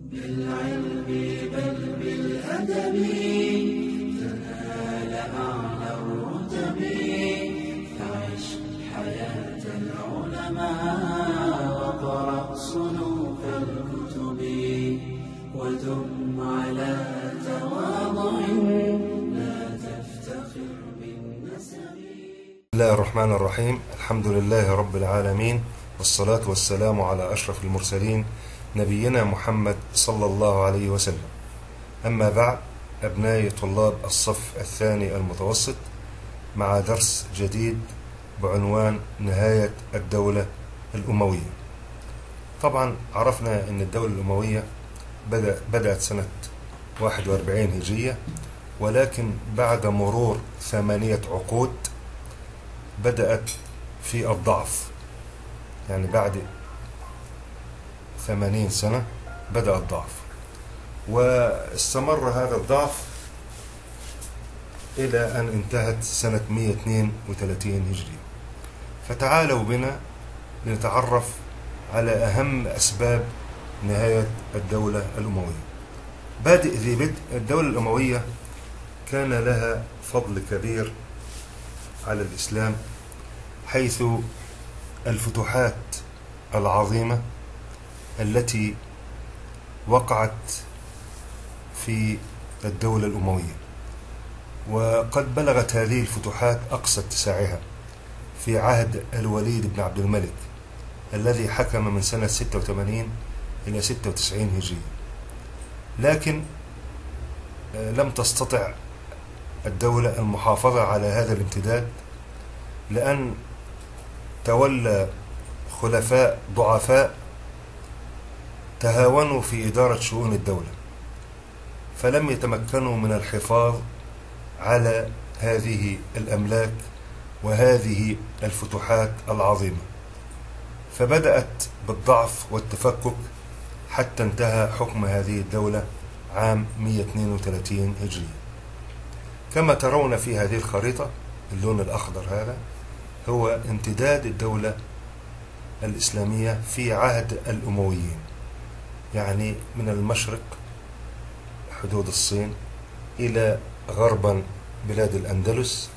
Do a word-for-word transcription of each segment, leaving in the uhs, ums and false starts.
بالعلم بل بالأدب تنال أعلى الرتب. فعش حياة العلماء وقرأ صنوف الكتب ودم على تواضع لا تفتخر بالنسب. بسم الله الرحمن الرحيم. الحمد لله رب العالمين، والصلاة والسلام على أشرف المرسلين نبينا محمد صلى الله عليه وسلم. أما بعد، أبنائي طلاب الصف الثاني المتوسط، مع درس جديد بعنوان نهاية الدولة الأموية. طبعا عرفنا أن الدولة الأموية بدأت سنة واحد وأربعين هجرية، ولكن بعد مرور ثمانية عقود بدأت في الضعف. يعني بعد ثمانين سنة بدأ الضعف، واستمر هذا الضعف إلى أن انتهت سنة مئة واثنين وثلاثين هجرية. فتعالوا بنا لنتعرف على أهم أسباب نهاية الدولة الأموية. بادئ ذي بدء، الدولة الأموية كان لها فضل كبير على الإسلام، حيث الفتوحات العظيمة التي وقعت في الدولة الأموية، وقد بلغت هذه الفتوحات أقصى اتساعها في عهد الوليد بن عبد الملك الذي حكم من سنة ستة وثمانين إلى ستة وتسعين هجرية. لكن لم تستطع الدولة المحافظة على هذا الامتداد، لأن تولى خلفاء ضعفاء تهاونوا في إدارة شؤون الدولة، فلم يتمكنوا من الحفاظ على هذه الأملاك وهذه الفتوحات العظيمة، فبدأت بالضعف والتفكك حتى انتهى حكم هذه الدولة عام مئة واثنين وثلاثين هجرية. كما ترون في هذه الخريطة، اللون الأخضر هذا هو امتداد الدولة الإسلامية في عهد الأمويين، يعني من المشرق حدود الصين إلى غربا بلاد الأندلس.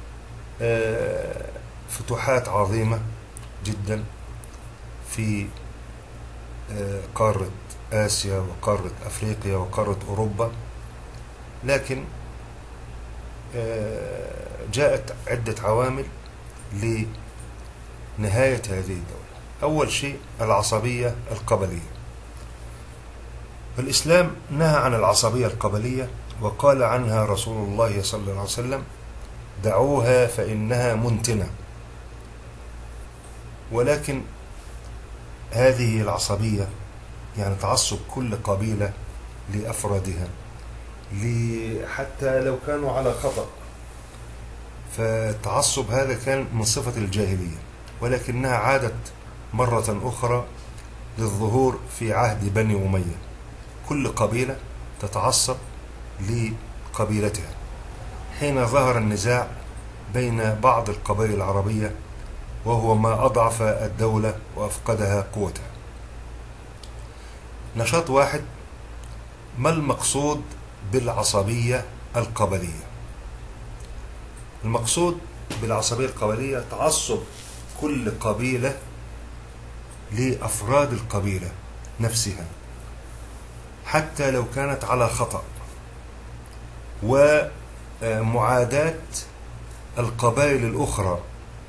فتوحات عظيمة جدا في قارة آسيا وقارة أفريقيا وقارة أوروبا. لكن جاءت عدة عوامل لنهاية هذه الدولة. أول شيء العصبية القبلية. الإسلام نهى عن العصبية القبلية، وقال عنها رسول الله صلى الله عليه وسلم: دعوها فإنها منتنة. ولكن هذه العصبية يعني تعصب كل قبيلة لأفرادها، حتى لو كانوا على خطأ، فالتعصب هذا كان من صفة الجاهلية، ولكنها عادت مرة أخرى للظهور في عهد بني أمية. كل قبيلة تتعصب لقبيلتها حين ظهر النزاع بين بعض القبائل العربية، وهو ما أضعف الدولة وأفقدها قوتها. نشاط واحد: ما المقصود بالعصبية القبلية؟ المقصود بالعصبية القبلية تعصب كل قبيلة لأفراد القبيلة نفسها حتى لو كانت على خطأ، ومعاداة القبائل الأخرى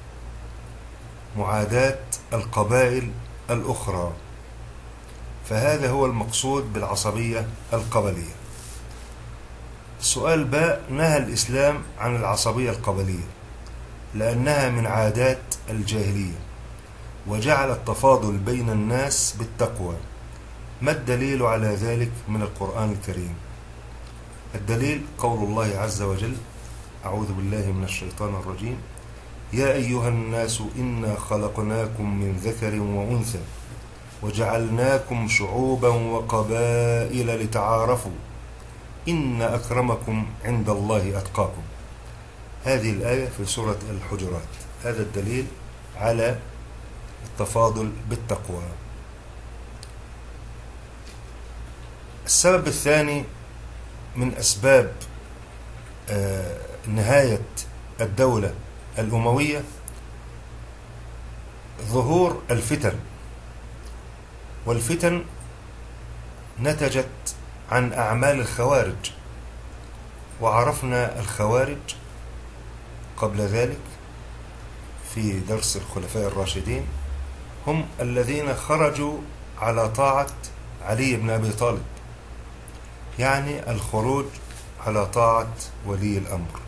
معاداة القبائل الأخرى فهذا هو المقصود بالعصبية القبلية. السؤال باء: نهى الإسلام عن العصبية القبلية لأنها من عادات الجاهلية، وجعل التفاضل بين الناس بالتقوى. ما الدليل على ذلك من القرآن الكريم؟ الدليل قول الله عز وجل: أعوذ بالله من الشيطان الرجيم: يا أيها الناس إنا خلقناكم من ذكر وأنثى وجعلناكم شعوبا وقبائل لتعارفوا إن أكرمكم عند الله أتقاكم. هذه الآية في سورة الحجرات. هذا الدليل على التفاضل بالتقوى. السبب الثاني من أسباب نهاية الدولة الأموية ظهور الفتن، والفتن نتجت عن أعمال الخوارج، وعرفنا الخوارج قبل ذلك في درس الخلفاء الراشدين، هم الذين خرجوا على طاعة علي بن أبي طالب، يعني الخروج على طاعة ولي الأمر،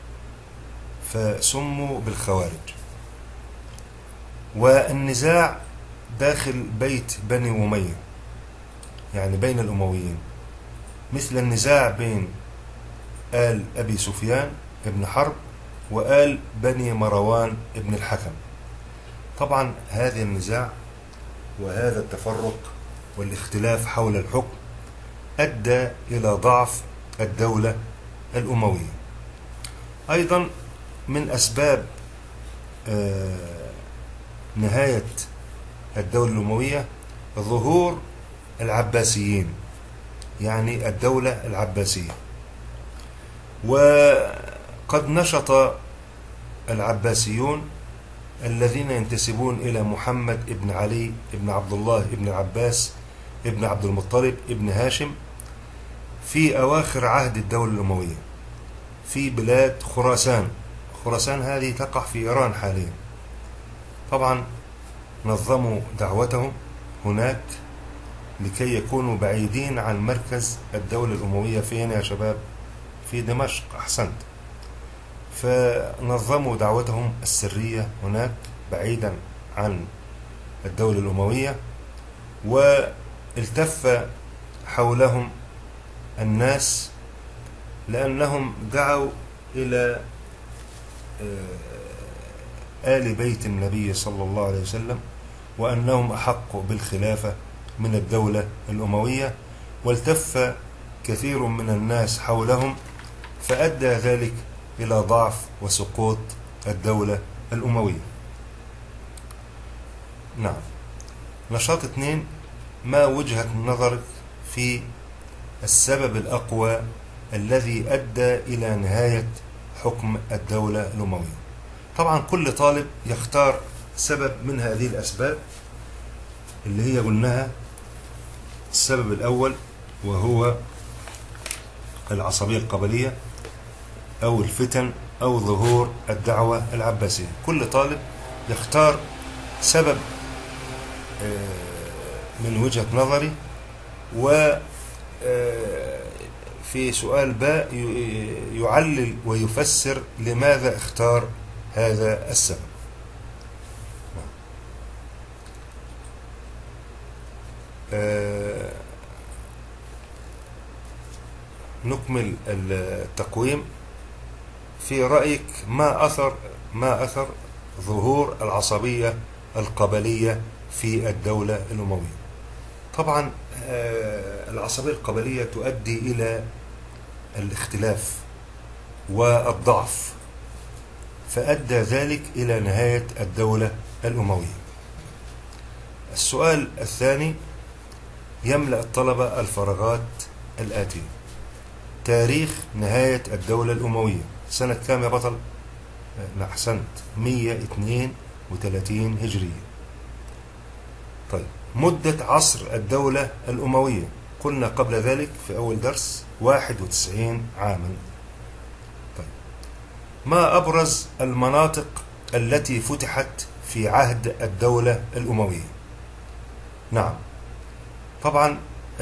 فسموا بالخوارج. والنزاع داخل بيت بني أمية، يعني بين الأمويين، مثل النزاع بين آل أبي سفيان ابن حرب وآل بني مروان ابن الحكم. طبعا هذا النزاع وهذا التفرق والاختلاف حول الحكم أدى إلى ضعف الدولة الأموية. أيضا من أسباب نهاية الدولة الأموية ظهور العباسيين، يعني الدولة العباسية. وقد نشط العباسيون الذين ينتسبون إلى محمد ابن علي ابن عبد الله ابن العباس ابن عبد المطلب ابن هاشم في أواخر عهد الدولة الأموية في بلاد خراسان. خراسان هذه تقع في إيران حاليا. طبعا نظموا دعوتهم هناك لكي يكونوا بعيدين عن مركز الدولة الأموية. فين يا شباب؟ في دمشق. أحسنت. فنظموا دعوتهم السرية هناك بعيدا عن الدولة الأموية، والتف حولهم الناس لأنهم دعوا إلى آل بيت النبي صلى الله عليه وسلم، وأنهم أحق بالخلافة من الدولة الأموية، والتف كثير من الناس حولهم، فأدى ذلك إلى ضعف وسقوط الدولة الأموية. نعم. نشاط اثنين، ما وجهة نظرك في السبب الأقوى الذي أدى إلى نهاية حكم الدولة الأموية؟ طبعا كل طالب يختار سبب من هذه الأسباب اللي هي قلناها. السبب الأول وهو العصبية القبلية أو الفتن أو ظهور الدعوة العباسية. كل طالب يختار سبب من وجهة نظري، وفي سؤال باء يعلل ويفسر لماذا اختار هذا السبب. نكمل التقويم. في رأيك ما أثر ما أثر ظهور العصبية القبلية في الدولة الأموية؟ طبعا العصبية القبلية تؤدي إلى الاختلاف والضعف، فأدى ذلك إلى نهاية الدولة الأموية. السؤال الثاني يملأ الطلبة الفراغات الآتية: تاريخ نهاية الدولة الأموية سنة كام يا بطل؟ أحسنت، مئة واثنين وثلاثين هجرية. طيب، مدة عصر الدولة الأموية قلنا قبل ذلك في أول درس واحد وتسعين عاما. طيب، ما أبرز المناطق التي فتحت في عهد الدولة الأموية؟ نعم، طبعا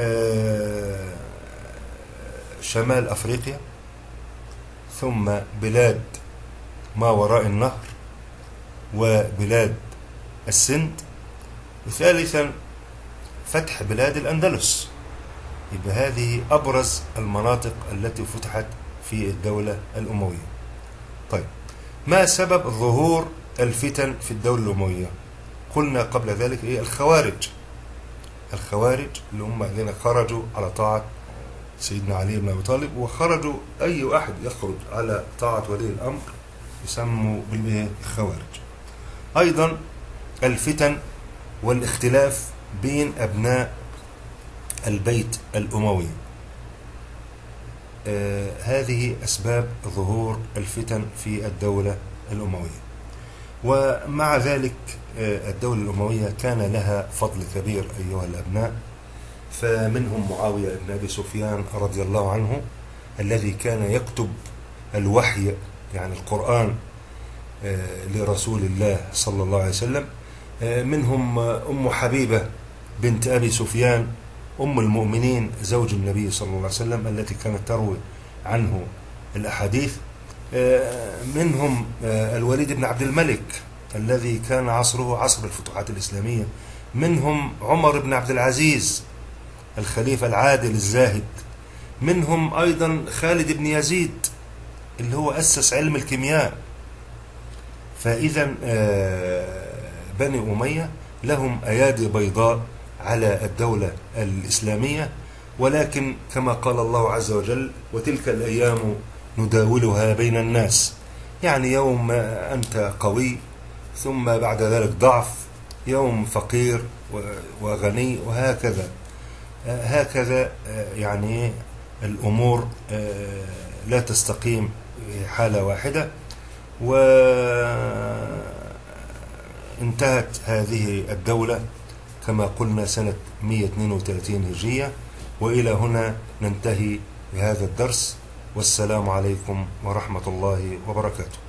شمال أفريقيا، ثم بلاد ما وراء النهر، وبلاد السند، وثالثا فتح بلاد الأندلس. يبقى هذه أبرز المناطق التي فتحت في الدولة الأموية. طيب، ما سبب ظهور الفتن في الدولة الأموية؟ قلنا قبل ذلك إيه؟ الخوارج. الخوارج اللي هم الذين خرجوا على طاعة سيدنا علي بن أبي طالب، وخرجوا أي أحد يخرج على طاعة ولي الأمر يسموا بالخوارج. أيضا الفتن والاختلاف بين أبناء البيت الأموي. آه هذه أسباب ظهور الفتن في الدولة الأموية. ومع ذلك آه الدولة الأموية كان لها فضل كبير أيها الأبناء، فمنهم معاوية بن أبي سفيان رضي الله عنه الذي كان يكتب الوحي يعني القرآن آه لرسول الله صلى الله عليه وسلم. آه منهم أم حبيبة بنت أبي سفيان أم المؤمنين زوج النبي صلى الله عليه وسلم التي كانت تروي عنه الأحاديث. منهم الوليد بن عبد الملك الذي كان عصره عصر الفتوحات الإسلامية. منهم عمر بن عبد العزيز الخليفة العادل الزاهد. منهم أيضا خالد بن يزيد اللي هو أسس علم الكيمياء. فإذا بني أمية لهم أيادي بيضاء على الدولة الإسلامية، ولكن كما قال الله عز وجل: وتلك الأيام نداولها بين الناس. يعني يوم أنت قوي ثم بعد ذلك ضعف، يوم فقير وغني، وهكذا هكذا يعني الأمور لا تستقيم حالة واحدة. وانتهت هذه الدولة كما قلنا سنة مئة واثنين وثلاثين هجرية. وإلى هنا ننتهي بهذا الدرس، والسلام عليكم ورحمة الله وبركاته.